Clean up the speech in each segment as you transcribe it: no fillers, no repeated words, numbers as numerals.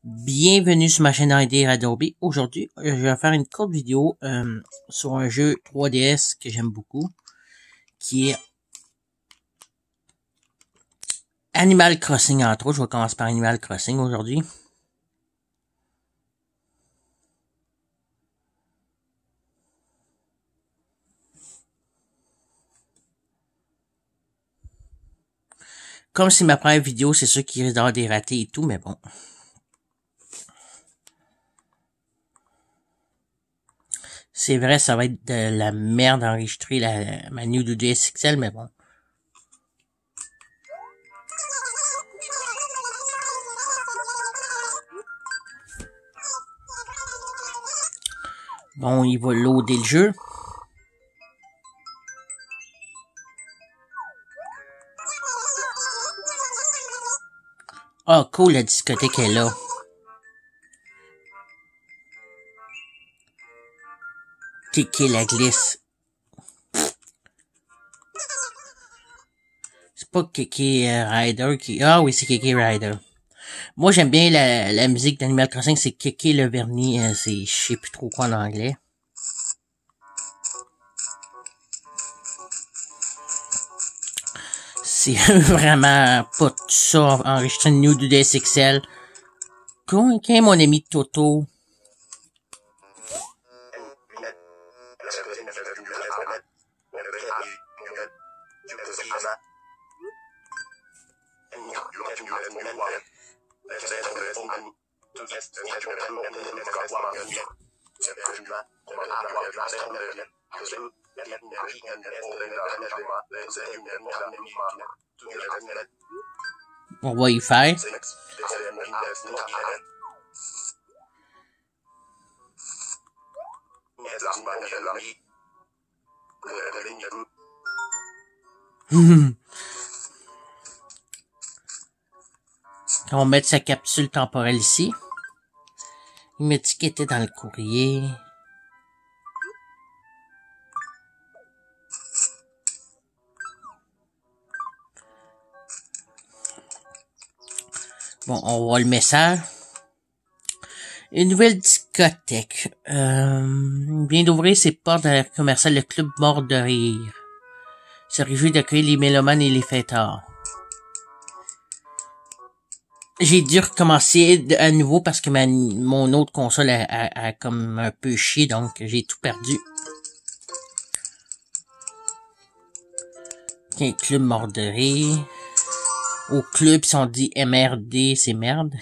Bienvenue sur ma chaîne ID Adobe. Aujourd'hui, je vais faire une courte vidéo sur un jeu 3DS que j'aime beaucoup, qui est Animal Crossing entre autres. Je vais commencer par Animal Crossing aujourd'hui. Comme c'est ma première vidéo, c'est sûr qu'il risque d'avoir des ratés et tout, mais bon. C'est vrai, ça va être de la merde enregistrer ma New 2DS XL, mais bon. Bon, il va loader le jeu. Ah, cool, la discothèque est là. Kéké la glisse. C'est pas Kéké Rider qui... Ah oui, c'est Kéké Rider. Moi, j'aime bien la musique d'Animal Crossing, c'est Kéké le vernis, c'est je sais plus trop quoi en anglais. C'est vraiment pas tout ça enregistré une New 2DS XL. Quand est mon ami Toto? On va y faire. On va mettre sa capsule temporelle ici. Il m'a dit qu'il était dans le courrier. Bon, on voit le message. Une nouvelle discothèque. Vient d'ouvrir ses portes à la commerciale le Club Mort de Rire. Se réjouit d'accueillir les mélomanes et les fêtards. J'ai dû recommencer à nouveau parce que mon autre console a comme un peu chié, donc j'ai tout perdu. Un Club Mort de Rire. Au club, ils sont dit MRD, c'est merde.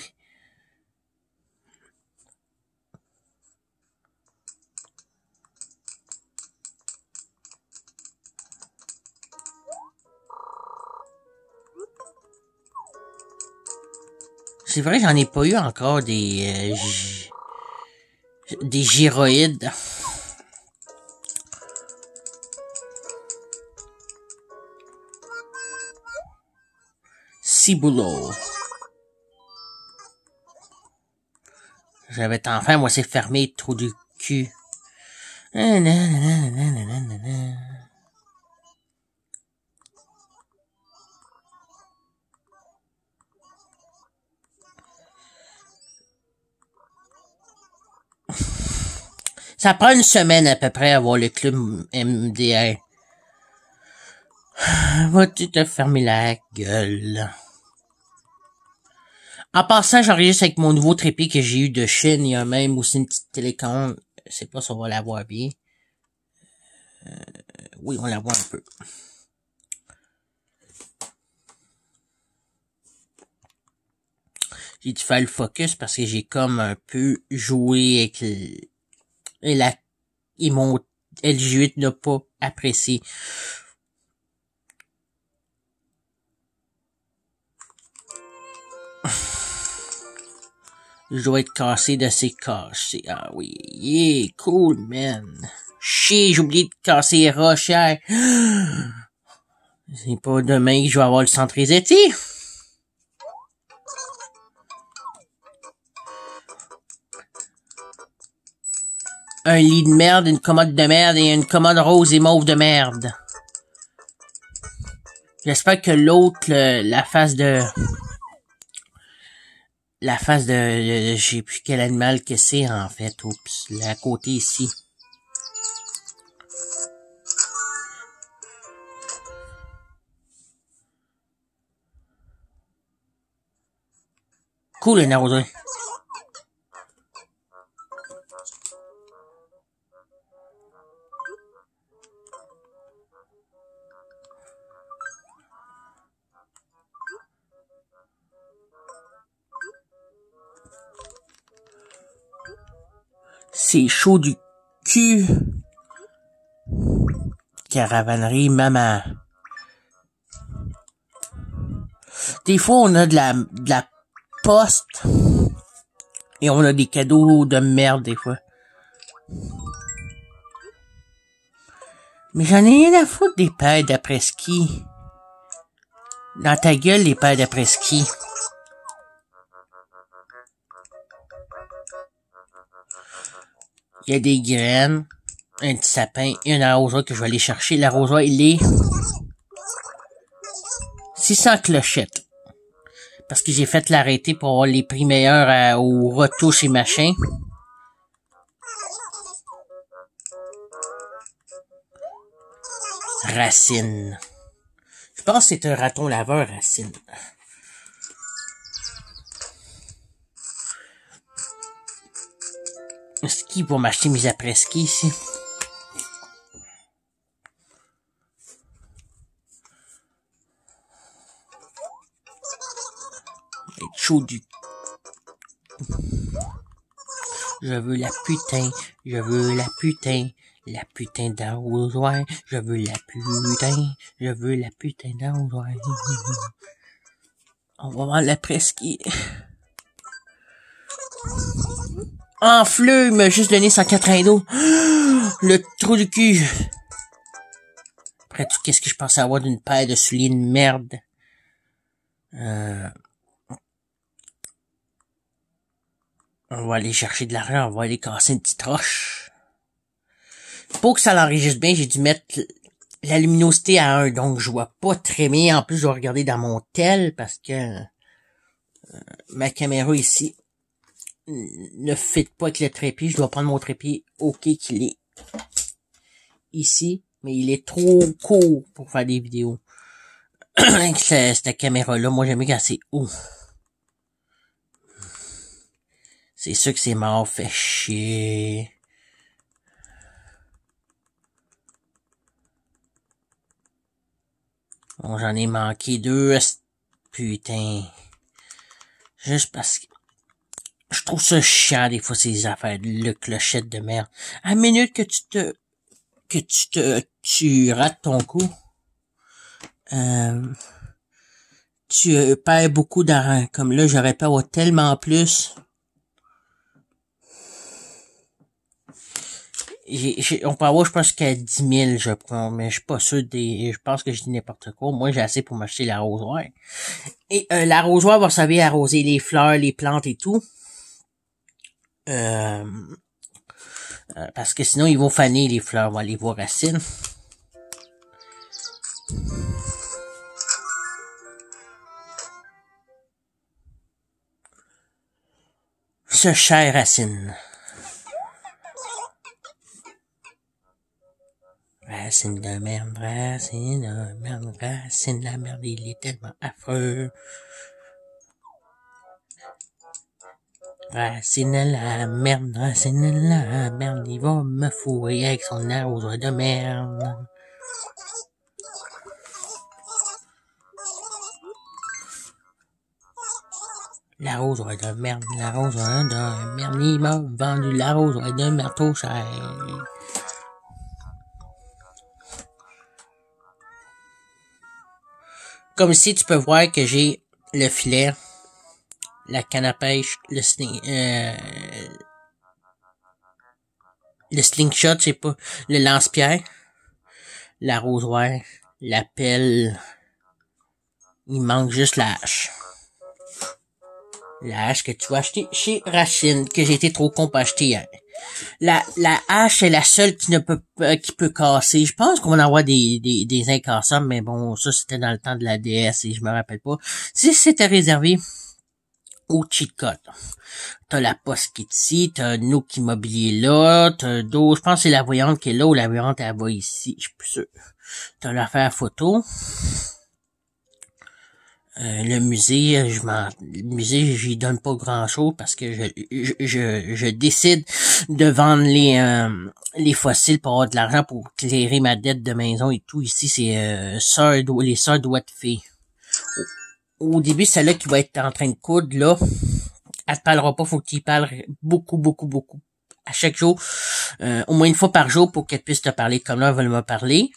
C'est vrai, j'en ai pas eu encore des gyroïdes. Ciboulot. J'avais enfin, moi c'est fermé, trou du cul. Ça prend une semaine à peu près à avoir le club MDR. Va-tu te fermer la gueule? En passant, j'enregistre avec mon nouveau trépied que j'ai eu de Chine. Il y a même aussi une petite télécommande. Je sais pas si on va la voir bien. Oui, on la voit un peu. J'ai dû faire le focus parce que j'ai comme un peu joué avec et mon LG8 n'a pas apprécié. Je dois être cassé de ces caches. Ah oui, yeah, cool, man. Chier, j'ai oublié de casser les rochers. C'est pas demain que je vais avoir le centre Resetti. Un lit de merde, une commode de merde et une commode rose et mauve de merde. J'espère que l'autre, la face de... la face de je sais plus quel animal que c'est, en fait. Oups, là, à côté ici. Cool, un arrosoir. C'est chaud du cul. Caravanerie, maman. Des fois, on a de la poste. Et on a des cadeaux de merde, des fois. Mais j'en ai rien à foutre des paires d'après-ski. Dans ta gueule, les paires d'après-ski. Il y a des graines, un petit sapin et un arrosoir que je vais aller chercher. L'arrosoir, il est 600 clochettes. Parce que j'ai fait l'arrêté pour avoir les prix meilleurs aux retouches et machin. Racine. Je pense que c'est un raton laveur, Racine. Est-ce qu'il va m'acheter mes après-ski ici? Être chaud du... Je veux la putain, je veux la putain d'arrosoir, je veux la putain d'arrosoir. On va voir l'après-ski. Enfleux, il m'a juste donné 180 d'eau. Le trou du cul. Après tout, qu'est-ce que je pensais avoir d'une paire de souliers de merde? On va aller chercher de l'argent, on va aller casser une petite roche. Pour que ça l'enregistre bien, j'ai dû mettre la luminosité à 1, donc je vois pas très bien. En plus, je dois regarder dans mon tel parce que ma caméra ici ne fit pas avec le trépied. Je dois prendre mon trépied OK qu'il est ici, mais il est trop court pour faire des vidéos. Avec cette caméra-là, moi j'aime bien quand c'est haut. C'est sûr que c'est mort, fait chier. Bon, j'en ai manqué 2. Putain. Juste parce que je trouve ça chiant des fois ces affaires de clochette de merde. À la minute que tu rates ton coup, tu perds beaucoup d'argent. Comme là, j'aurais pu avoir tellement plus. On peut avoir, je pense, qu'à 10 000, je prends, mais je suis pas sûr je pense que je dis n'importe quoi. Moi, j'ai assez pour m'acheter l'arrosoir. Et, l'arrosoir va servir à arroser les fleurs, les plantes et tout. Parce que sinon, ils vont faner les fleurs. On va aller voir Racine. Ce cher Racine. Racine de merde, racine de merde, racine de la merde, il est tellement affreux. Racine de la merde, il va me fourrer avec son arrosoir de merde. L'arrosoir de merde, il m'a vendu l'arrosoir de merde trop cher. Comme ici, tu peux voir que j'ai le filet, la canne à pêche, le slingshot, je sais pas, le lance-pierre, l'arrosoir, la pelle. Il manque juste la hache. La hache que tu vas acheter chez Racine, que j'ai été trop con pour acheter hier. La hache est la seule qui peut casser. Je pense qu'on va en avoir des incassables, mais bon, ça c'était dans le temps de la DS et je me rappelle pas. Si c'était réservé au cheat code. T'as la poste qui est ici, t'as Nook Immobilier là, t'as d'autres, je pense que c'est la voyante qui est là, ou la voyante elle va ici, je suis plus sûr. T'as l'affaire photo. Le musée, le musée, j'y donne pas grand chose parce que je décide de vendre les fossiles pour avoir de l'argent pour clairer ma dette de maison et tout. Ici, c'est les sœurs doigts de fée. Au début, celle-là qui va être en train de coudre, là, elle te parlera pas, faut que tu y parles beaucoup, beaucoup, beaucoup. À chaque jour, au moins une fois par jour pour qu'elle puisse te parler comme là, elle va me parler.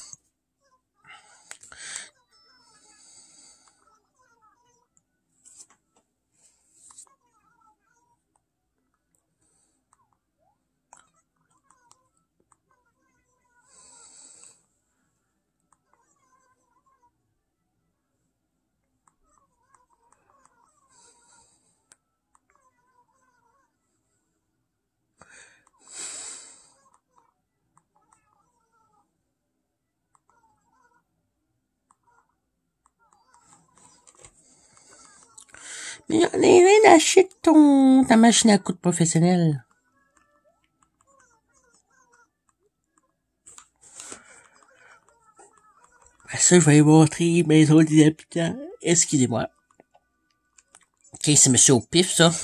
Mais j'en ai rien à chier de ta machine à coudre professionnelle. Après ça, je vais vous montrer maison des habitants. Excusez-moi. Ok, c'est monsieur au pif, ça.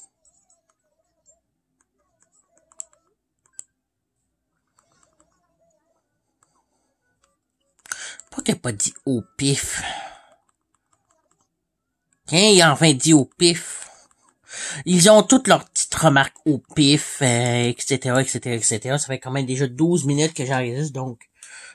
Pourquoi qu'elle a pas dit au pif? Tiens, il a enfin dit au pif. Ils ont toutes leurs petites remarques au pif, etc., etc., etc. Ça fait quand même déjà 12 minutes que j'enregistre, donc...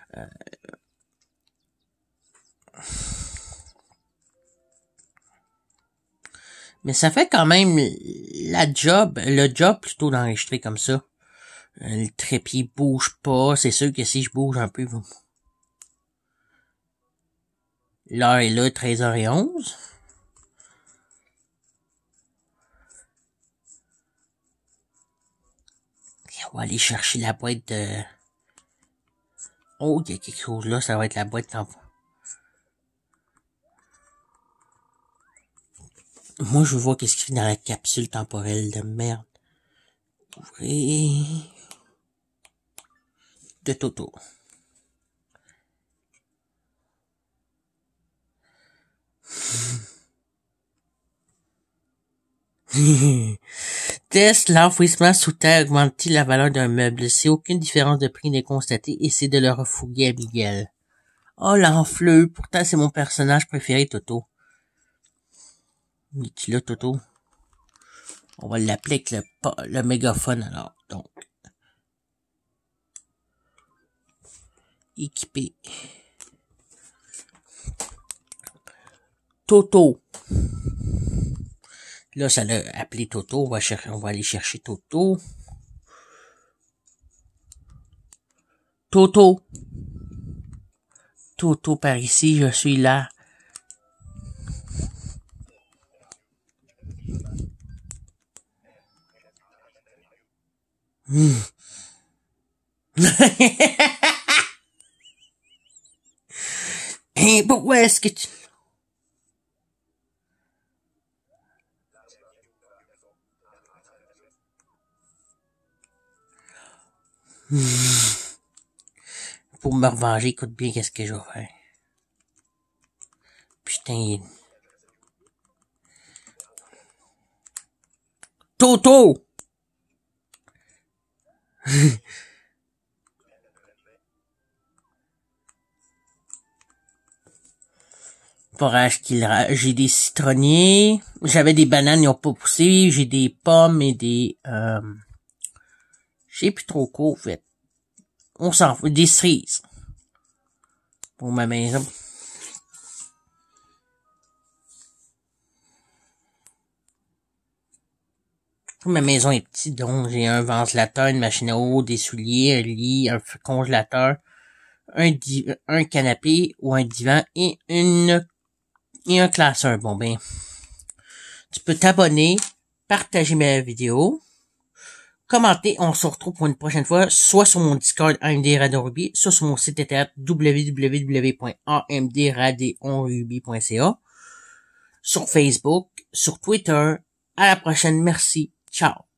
Mais ça fait quand même le job plutôt d'enregistrer comme ça. Le trépied bouge pas, c'est sûr que si je bouge un peu... L'heure est là, 13h11. On va aller chercher la boîte de... Oh, il y a quelque chose là, ça va être la boîte temporelle. Moi, je veux voir qu'est-ce qu'il y a dans la capsule temporelle de merde. Ouvrir... De Toto. Test, l'enfouissement sous terre augmente-t-il la valeur d'un meuble? Si aucune différence de prix n'est constatée, essaie de le refouguer à Miguel. Oh, l'enfleux, pourtant c'est mon personnage préféré, Toto. Es-tu là, Toto? On va l'appeler avec le mégaphone, alors. Donc. Équipé. Toto. Là, ça l'a appelé Toto. On va aller chercher Toto. Toto. Toto par ici, je suis là. Et pourquoi est-ce que tu... Pour me revenger, écoute bien qu'est-ce que je vais faire. Putain. Toto! Forage j'ai des citronniers. J'avais des bananes, ils ont pas poussé. J'ai des pommes et des... je sais plus trop quoi, en fait. On s'en fout. Des cerises. Pour ma maison. Ma maison est petite, donc j'ai un ventilateur, une machine à eau, des souliers, un lit, un congélateur, un canapé ou un divan et un classeur. Bon ben, tu peux t'abonner, partager ma vidéo, commenter. On se retrouve pour une prochaine fois, soit sur mon Discord AMD Radeon Ruby, soit sur mon site internet www.amdradonruby.ca, sur Facebook, sur Twitter. À la prochaine. Merci. Ciao.